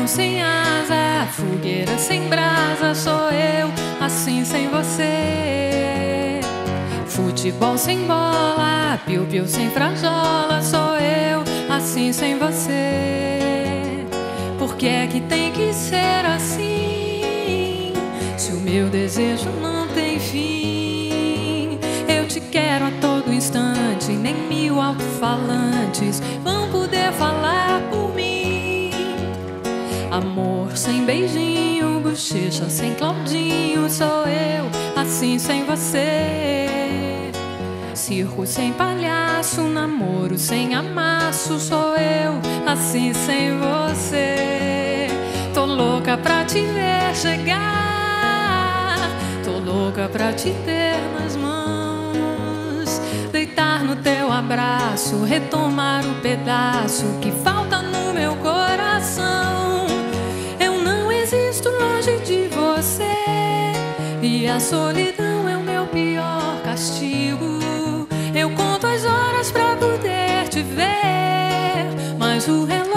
avião sem asa, fogueira sem brasa, sou eu, assim sem você. Futebol sem bola, piu-piu sem frajola, sou eu, assim sem você. Por que é que tem que ser assim, se o meu desejo não tem fim? Eu te quero a todo instante, nem mil alto-falantes vão poder falar por mim. Amor sem beijinho, bochecha sem Claudinho, sou eu, assim sem você. Circo sem palhaço, namoro sem amasso, sou eu, assim sem você. Tô louca pra te ver chegar, tô louca pra te ter nas mãos, deitar no teu abraço, retomar o pedaço que falta no meu coração. Eu não existo longe de você, e a solidão é o meu pior castigo. Eu conto as horas pra poder te ver, mas o relógio